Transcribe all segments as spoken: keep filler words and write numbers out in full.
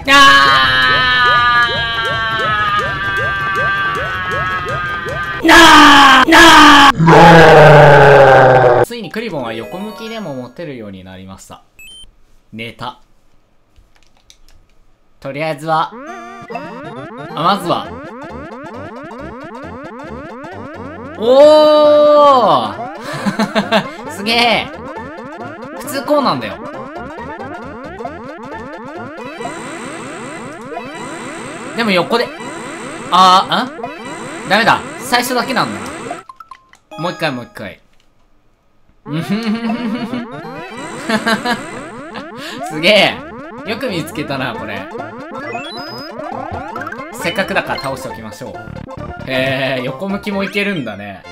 なーなーついにクリボンは横向きでも持てるようになりました。寝た。とりあえずはあまずはおーすげえ。普通こうなんだよ。でも横であーんダメだ。最初だけなんだ。もう一回もう一回。すげえ。よく見つけたな、これ。せっかくだから倒しておきましょう。へえ、横向きもいけるんだね。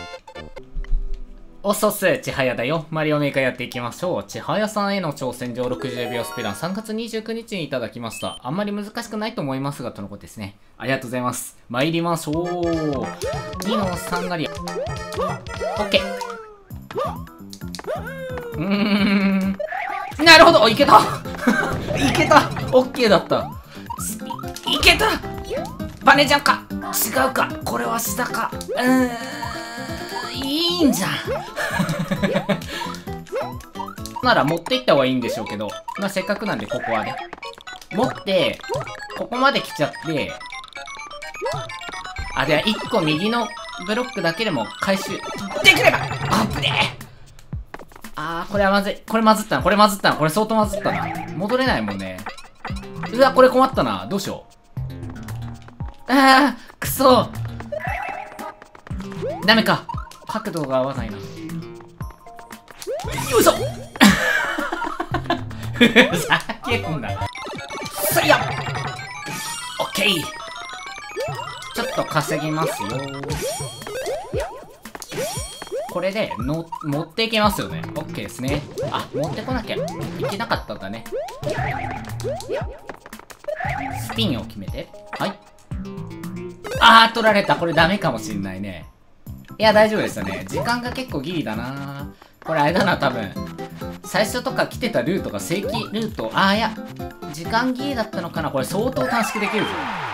おそす、ちはやだよ。マリオメーカーやっていきましょう。ちはやさんへの挑戦状ろくじゅうびょうスペランさんがつにじゅうくにちにいただきました。あんまり難しくないと思いますが、とのことですね。ありがとうございます。参りましょう。にのさんがり。オッケー。うーん。なるほどいけたいけたオッケーだった。いけたバネジャンか違うかこれは下かうーん。いいんじゃんなら持っていった方がいいんでしょうけど、まあせっかくなんでここはね持ってここまで来ちゃって、あではいっこ右のブロックだけでも回収できればアップであーこれはまずい。これまずったなこれまずったなこれ相当まずったな。戻れないもんね。うわこれ困ったな。どうしよう。あーくそダメか角度が合わないな。よいしょふざけんな。そりゃオッケー。ちょっと稼ぎますよ。これでの持っていけますよね。オッケーですね。あ持ってこなきゃいけなかったんだね。スピンを決めてはい。あー取られた。これダメかもしんないね。いや大丈夫でしたね。時間が結構ギリだな。これあれだな多分最初とか来てたルートが正規ルート。あーいや時間ギリだったのかな。これ相当短縮できるぞ。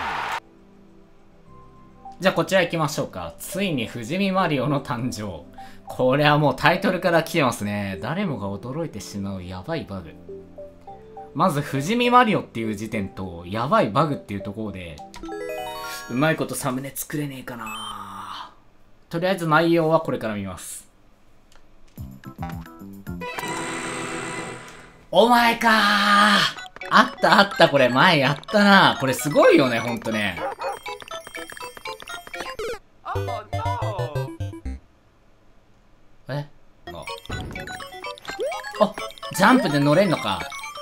じゃあこちら行きましょうか。ついに不死身マリオの誕生。これはもうタイトルから来てますね。誰もが驚いてしまうやばいバグ。まず不死身マリオっていう時点とやばいバグっていうところでうまいことサムネ作れねえかな。とりあえず内容はこれから見ます。お前かーあったあった。これ前やったな。これすごいよねほんとね。えああジャンプで乗れんのか。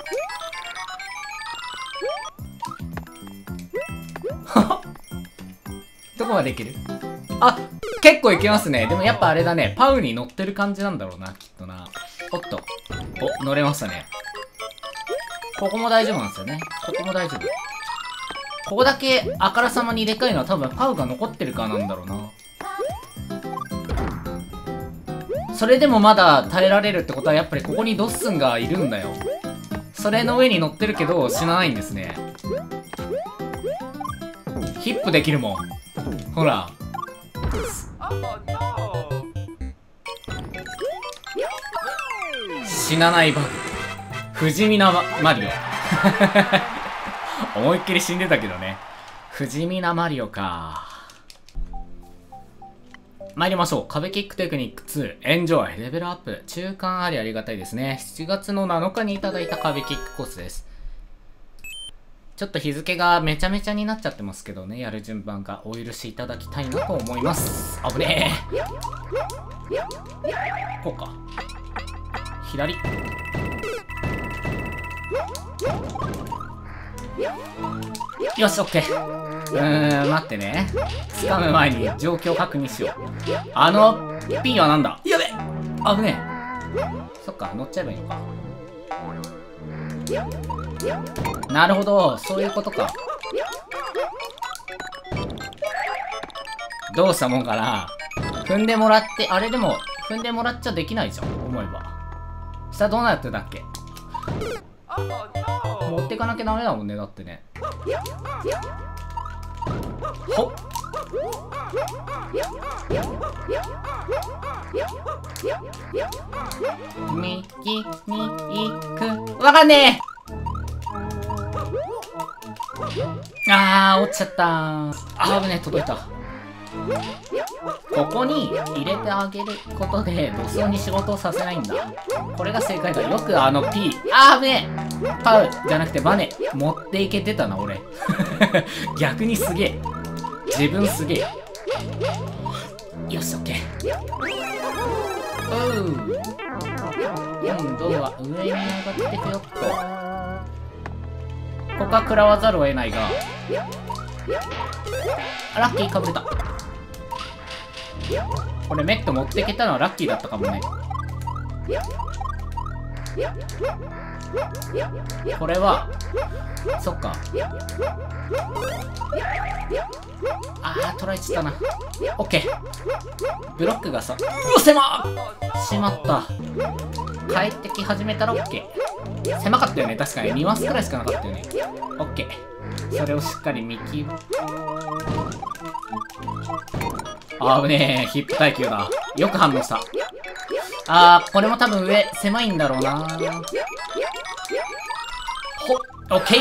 どこまでいける。あ結構いけますね。でもやっぱあれだねパウに乗ってる感じなんだろうなきっとな。おっとお乗れましたね。ここも大丈夫なんですよね。ここも大丈夫。ここだけあからさまにでかいのは多分パウが残ってるからなんだろうな。それでもまだ耐えられるってことはやっぱりここにドッスンがいるんだよ。それの上に乗ってるけど死なないんですね。ヒップできるもんほら。死なないバグ不死身なマリオ思いっきり死んでたけどね。不死身なマリオか。参りましょう。壁キックテクニックツーエンジョイレベルアップ。中間ありありがたいですね。しちがつのなのかにいただいた壁キックコースです。ちょっと日付がめちゃめちゃになっちゃってますけどね。やる順番がお許しいただきたいなと思います。危ねえ。こうか左。よし、オッケー。うーん、待ってね。掴む前に状況確認しよう。あの P はなんだ。やべ危ねえ。そっか、乗っちゃえばいいのか。なるほど、そういうことか。どうしたもんかな。踏んでもらって、あれでも、踏んでもらっちゃできないじゃん、思えば。下どうなってたっけ。 持っていかなきゃダメだもんね、だってね。ほっ。右に行く。わかんねえ。あー、落ちちゃったー。あー、危ねえ、届いた。ここに入れてあげることで土葬に仕事をさせないんだ。これが正解だ。よくあの P、あー、危ねえ。パウじゃなくてバネ持っていけてたな、俺。逆にすげえ。自分すげえ。よし、オッケー。おう。今度は上に上がってくよっと。ここは食らわざるを得ないが、あ、ラッキーかぶれた。これメット持っていけたのはラッキーだったかもね。これはそっか。あー、トライしたな。オッケー。ブロックがさ、うわ、狭っしまった。帰ってき始めたらオッケー。狭かったよね、確かににマスくらいしかなかったよね。オッケー。それをしっかり見極め。あぶねえ、ヒップ耐久だ。よく反応した。あー、これも多分上狭いんだろうな。ほっ、オッケー。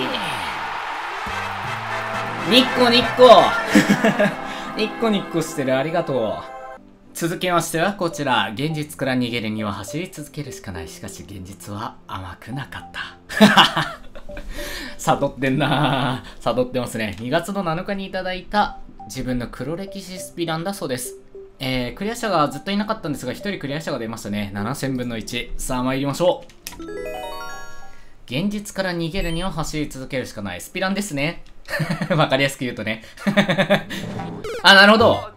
ニッコニッコニッコニッコしてる、ありがとう。続きましてはこちら。現実から逃げるには走り続けるしかない。しかし現実は甘くなかった悟ってんなー。悟ってますね。にがつのなのかにいただいた自分の黒歴史スピランだそうです。えー、クリア者がずっといなかったんですが、ひとりクリア者が出ましたね。ななせんぶんのいち。さあ参りましょう。現実から逃げるには走り続けるしかない。スピランですね。わかりやすく言うとね。あ、なるほど。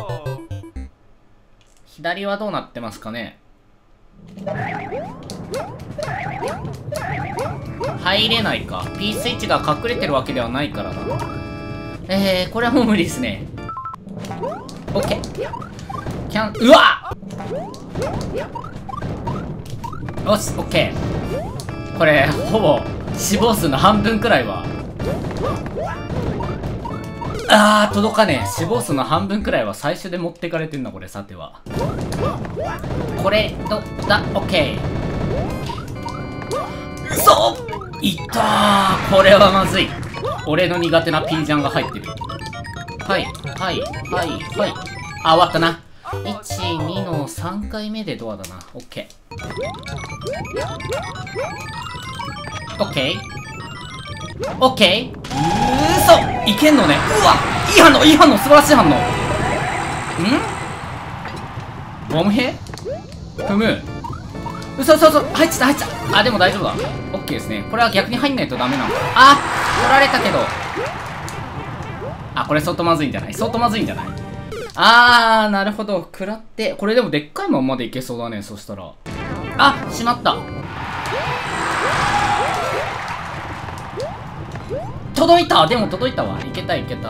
左はどうなってますかね。入れないか。P スイッチが隠れてるわけではないからな。えー、これはもう無理ですね。オッケー。キャン、うわっよし、オッケー。これ、ほぼ死亡数の半分くらいは。あー、届かねえ。死亡数の半分くらいは最初で持ってかれてんな、これ、さては。これ、ど、だ、オッケー。うそいったー。これはまずい。俺の苦手なピージャンが入ってる。はい、はい、はい、はい。あ、終わったな。いち、にのさんかいめでドアだな。オッケー。オッケー。オッケー。うーそいけんのね。うわいい反応いい反応素晴らしい反応。んボム兵踏む。うそうそうそう入っちゃった入っちゃった。あ、でも大丈夫だ。オッケーですね。これは逆に入んないとダメなのか。あ取られたけど。あ、これ相当まずいんじゃない相当まずいんじゃないあー、なるほど。食らって。これでもでっかいまんまでいけそうだね。そしたら。あしまった。届いたでも届いたわ。いけたいけた。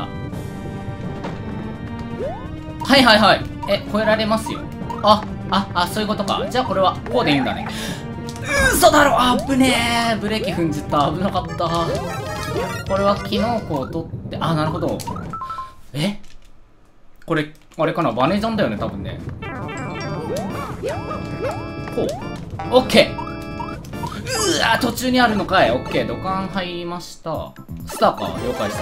はいはいはい。え、超えられますよ。あ、あ、あ、そういうことか。じゃあこれはこうでいいんだね。嘘だろあぶねえブレーキ踏んじった。危なかった。これはキノコを取って、あ、なるほど。えこれ、あれかなバネジャンだよね、多分ね。こう。オッケーうわ途中にあるのかい。オッケー土管入りました。スターか了解した。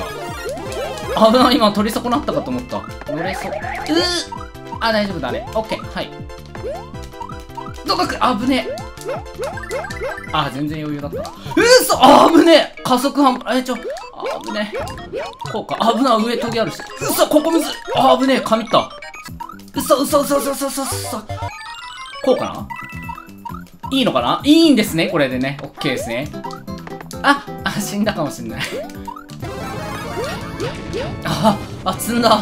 危ない今取り損なったかと思った。折れそう。うーあ大丈夫だね。オッケーはい届く危ねえ。あ全然余裕だった。うそあぶねえ加速半端えちょあぶねえこうか危ない上トゲあるし。うそここむずあぶねえ神ったうそうそうそうそうそうそうそうこうかないいのかないいんですねこれでね。オッケーですね。ああ死んだかもしんないああ積んだ。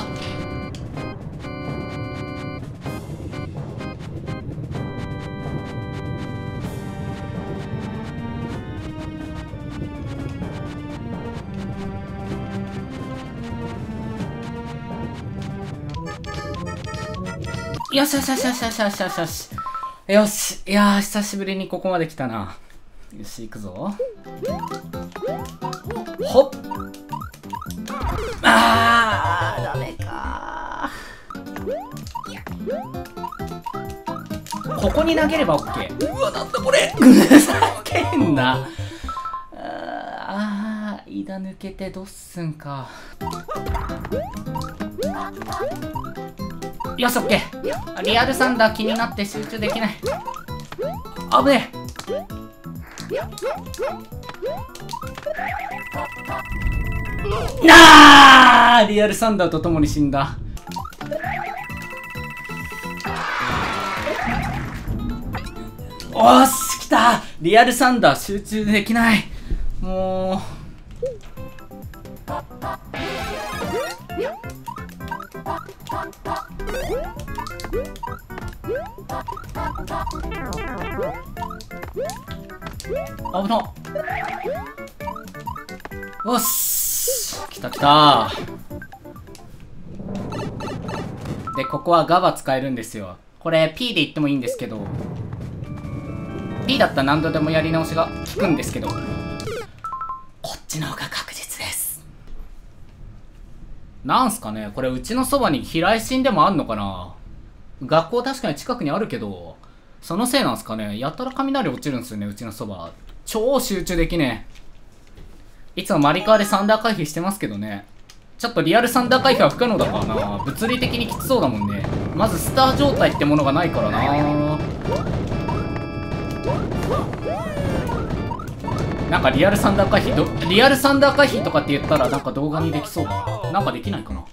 よしよしよしよしよしよしよしよしよし。いやー久しぶりにここまで来たな。よし行くぞ。 ほっ。あー、ダメかー。ここに投げれば OK。 うわ、なんだこれ。ふざけんな。あー、間抜けてどうすんか。よし、オッケー。リアルサンダー気になって集中できない。あぶねえ。なあ、リアルサンダーとともに死んだ。おーし、来た。リアルサンダー集中できない。もう危なっ。よし、来た来た。で、ここはガバ使えるんですよ。これ P で言ってもいいんですけど、 P だったら何度でもやり直しが効くんですけど、こっちの方が確実です。なんすかね、これうちのそばに飛来神でもあんのかな。学校確かに近くにあるけど、そのせいなんすかね。やたら雷落ちるんですよね、うちのそば。超集中できねえ。いつもマリカーでサンダー回避してますけどね。ちょっとリアルサンダー回避は不可能だからな。物理的にきつそうだもんね。まずスター状態ってものがないからな。なんかリアルサンダー回避ど、リアルサンダー回避とかって言ったらなんか動画にできそうだな。なんかできないかな。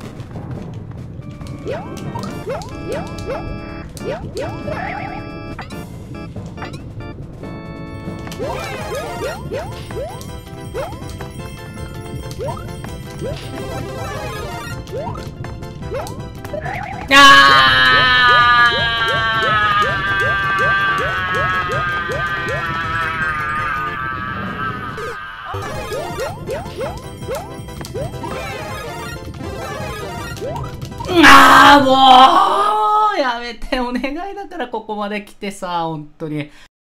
あー、もうやめて、お願いだからここまで来てさ、本当に。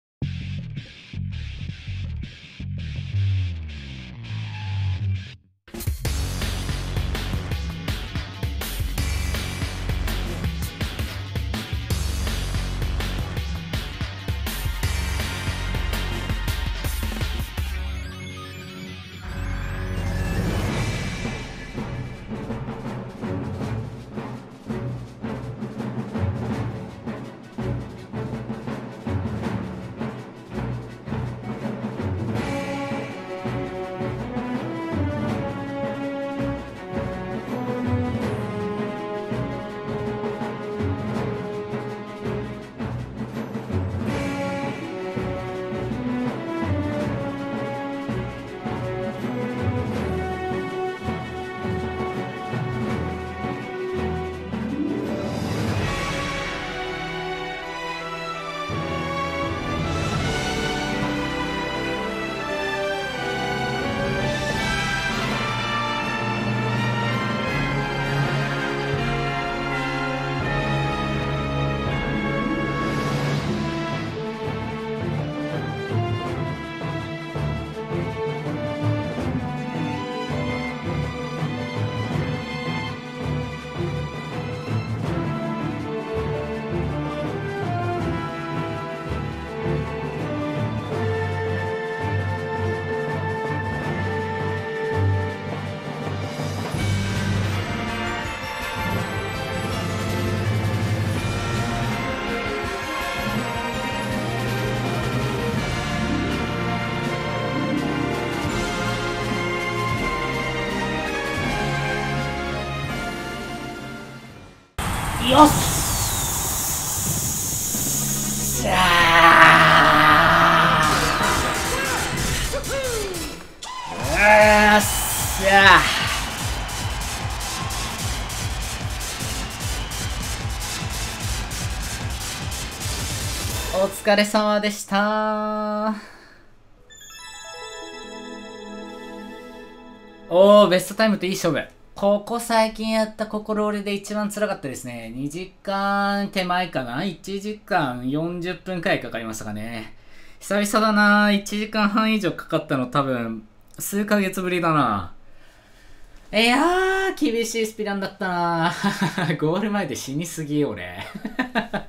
よっしゃー。よっしゃー。お疲れ様でした。おー、ベストタイムといい勝負。ここ最近やった心折れで一番辛かったですね。にじかん手前かな ?いち 時間よんじゅっぷんくらいかかりましたかね。久々だな。いちじかんはん以上かかったの多分、 数ヶ月ぶりだな。いやー、厳しいスピランだったなゴール前で死にすぎよ、俺。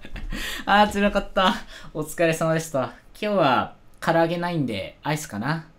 あー、辛かった。お疲れ様でした。今日は唐揚げないんで、アイスかな。